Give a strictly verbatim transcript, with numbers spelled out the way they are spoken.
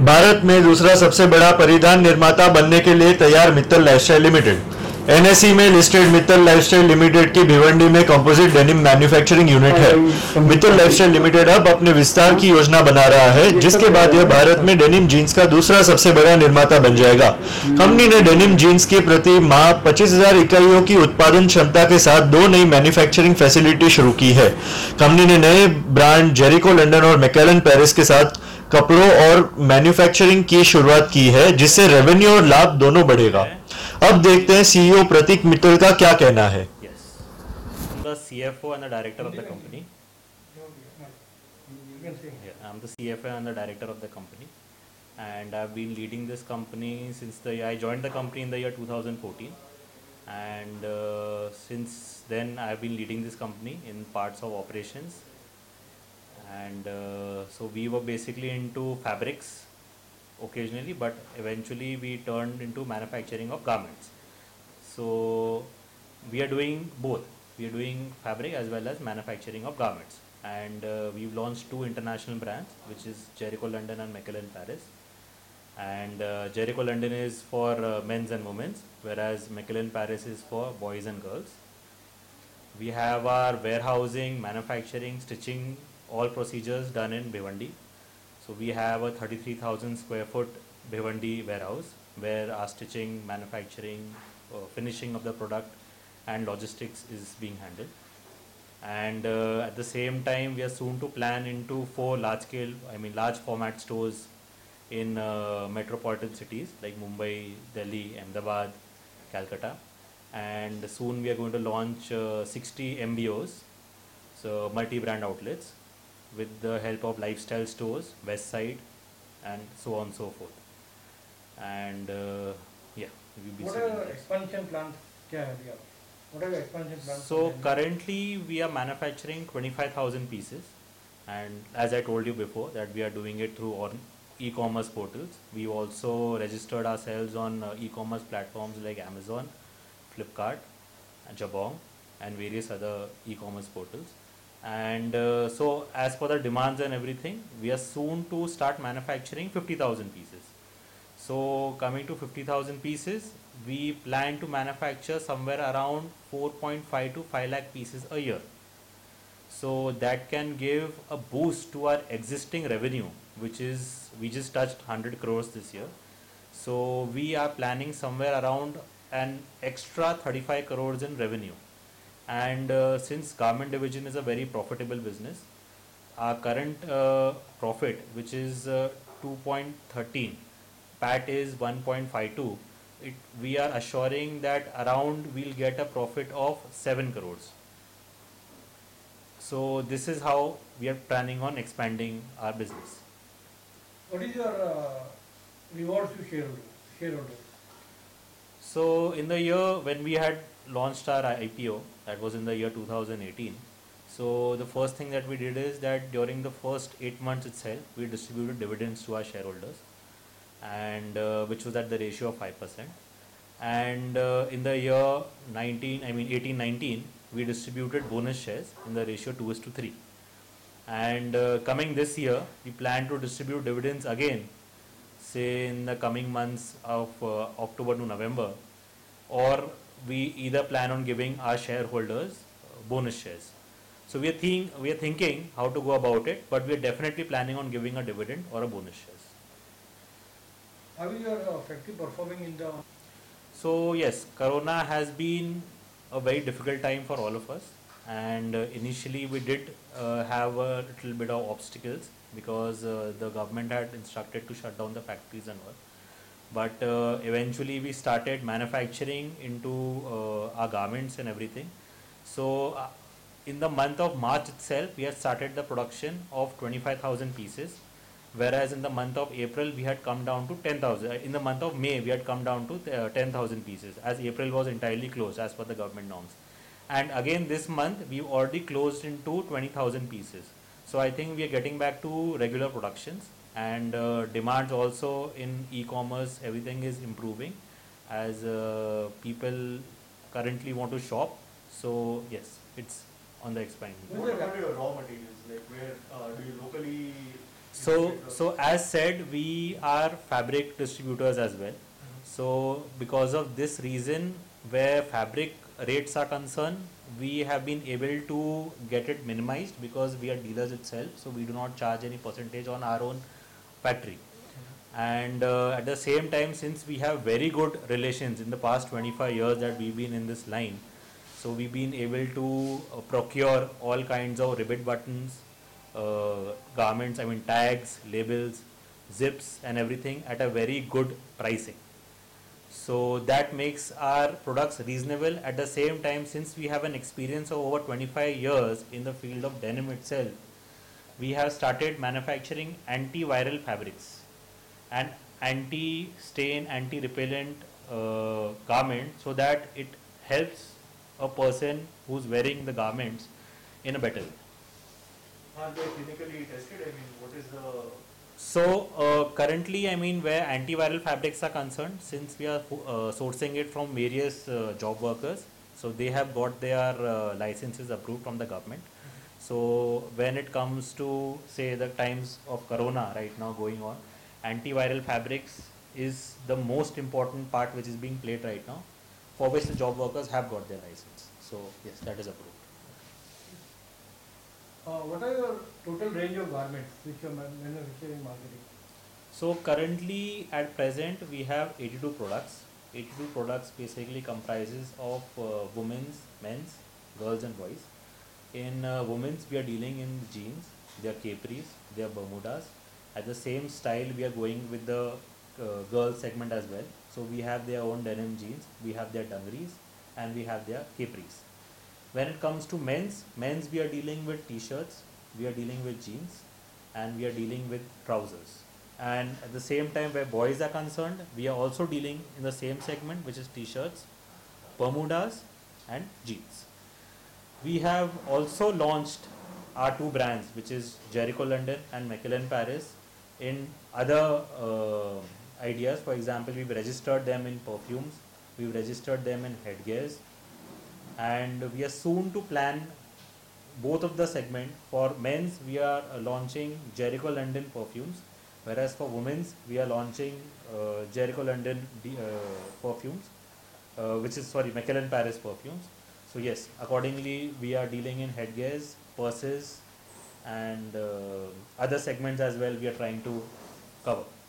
भारत में दूसरा सबसे बड़ा परिधान निर्माता बनने के लिए तैयार मित्तल लाइफस्टाइल लिमिटेड। एनएसई में लिस्टेड मित्तल लाइफस्टाइल लिमिटेड की भिवंडी में कंपोजिट डेनिम मैन्युफैक्चरिंग यूनिट है। मित्तल लाइफस्टाइल लिमिटेड अब अपने विस्तार की योजना बना रहा है, जिसके बाद यह भारत में डेनिम जीन्स का दूसरा सबसे बड़ा निर्माता बन जाएगा। कंपनी ने डेनिम जीन्स की प्रति माह पच्चीस हजार इकाइयों की उत्पादन क्षमता के साथ दो नई मैन्युफैक्चरिंग फैसिलिटी शुरू की है। कंपनी ने नए ब्रांड जेरिको लंदन और मैकेलन पेरिस के साथ कपड़ों और मैन्युफैक्चरिंग की शुरुआत की है, जिससे रेवेन्यू और लाभ दोनों बढ़ेगा। अब देखते हैं सीईओ प्रतीक मित्तल का क्या कहना है। Yes, I'm the C F O and the director of the company. Yeah, I'm the C F O and the director of the company, and I've been leading this company since the I joined the company in the year two thousand fourteen, and uh, since then I've been leading this company in parts of operations. And uh, so we were basically into fabrics occasionally, but eventually we turned into manufacturing of garments. So we are doing both. We are doing fabric as well as manufacturing of garments, and uh, we've launched two international brands, which is Jericho London and Macallan Paris. And uh, Jericho London is for uh, men's and women's, whereas Macallan Paris is for boys and girls. We have our warehousing, manufacturing, stitching, all procedures done in Bhiwandi. So we have a thirty-three thousand square foot Bhiwandi warehouse where our stitching, manufacturing, uh, finishing of the product and logistics is being handled. And uh, at the same time, we are soon to plan into four large scale, I mean large format stores in uh, metropolitan cities like Mumbai, Delhi, Ahmedabad, Calcutta. And soon we are going to launch uh, sixty M B Os, so multi-brand outlets, with the help of lifestyle stores, West Side, and so on and so forth. And uh, yeah, we'll be What selling are this. expansion plans? क्या है अभी आप? What are your expansion plans? So currently we are manufacturing twenty-five thousand pieces, and as I told you before that we are doing it through on e-commerce portals. We also registered ourselves on uh, e-commerce platforms like Amazon, Flipkart, Jabong, and various other e-commerce portals. And uh, so as for the demands and everything, we are soon to start manufacturing fifty thousand pieces. So coming to fifty thousand pieces, we plan to manufacture somewhere around four point five to five lakh pieces a year. So that can give a boost to our existing revenue, which is, we just touched one hundred crores this year. So we are planning somewhere around an extra thirty-five crores in revenue. And uh, since garment division is a very profitable business, our current uh, profit, which is uh, two point one three, P A T is one point five two, it, we are assuring that around we'll get a profit of seven crores. So this is how we are planning on expanding our business. What is your uh, rewards to shareholders? Shareholders. So in the year when we had launched our I P O, that was in the year two thousand eighteen. So the first thing that we did is that during the first eight months itself, we distributed dividends to our shareholders, and uh, which was at the ratio of five percent. And uh, in the year nineteen, I mean eighteen nineteen, we distributed bonus shares in the ratio two is to three. And uh, coming this year, we plan to distribute dividends again, say in the coming months of uh, October to November, or we either plan on giving our shareholders uh, bonus shares. So we are, think, we are thinking how to go about it, but we are definitely planning on giving a dividend or a bonus shares. How is your uh, factory performing in the? So yes, Corona has been a very difficult time for all of us, and uh, initially we did uh, have a little bit of obstacles because uh, the government had instructed to shut down the factories and all. But uh, eventually we started manufacturing into uh, our garments and everything. So uh, in the month of March itself, we had started the production of twenty-five thousand pieces, whereas in the month of April we had come down to ten thousand. In the month of May we had come down to uh, ten thousand pieces, as April was entirely closed as per the government norms. And again this month we've already closed into twenty thousand pieces. So I think we are getting back to regular productions, and uh, demands also in e-commerce, everything is improving as uh, people currently want to shop. So yes, it's on the expanding. What about your raw materials? Like where uh, do you locally So, so as said, we are fabric distributors as well. So, because of this reason, where fabric rates are concerned, we have been able to get it minimized because we are dealers itself. So, we do not charge any percentage on our own factory. And uh, at the same time, since we have very good relations in the past twenty-five years that we've been in this line, so we've been able to uh, procure all kinds of ribbit buttons, uh, garments, I mean tags, labels, zips and everything at a very good pricing. So that makes our products reasonable. At the same time, since we have an experience of over twenty-five years in the field of denim itself, we have started manufacturing antiviral fabrics and anti-stain, anti-repellent uh, garment, so that it helps a person who's wearing the garments in a better way. Are they clinically tested? I mean, what is the... So uh, currently, I mean, where antiviral fabrics are concerned, since we are uh, sourcing it from various uh, job workers, so they have got their uh, licenses approved from the government. So when it comes to, say, the times of corona right now going on, antiviral fabrics is the most important part which is being played right now, for which the job workers have got their license. So yes, that is approved. Uh, what are your total range of garments which you are man- manufacturing marketing? So currently at present we have eighty-two products. eighty-two products basically comprises of uh, women's, men's, girls and boys. In uh, women's we are dealing in jeans, they are capris, they are bermudas. At the same style we are going with the uh, girls segment as well. So we have their own denim jeans, we have their dungarees and we have their capris. When it comes to men's, men's we are dealing with t-shirts, we are dealing with jeans and we are dealing with trousers. And at the same time where boys are concerned, we are also dealing in the same segment, which is t-shirts, bermudas and jeans. We have also launched our two brands, which is Jericho London and Macallan Paris, in other uh, ideas. For example, we've registered them in perfumes, we've registered them in headgears, and we are soon to plan both of the segment. For men's we are uh, launching Jericho London perfumes, whereas for women's we are launching uh, Jericho London uh, perfumes, uh, which is sorry Macallan Paris perfumes. So yes, accordingly we are dealing in headgears, purses and uh, other segments as well we are trying to cover.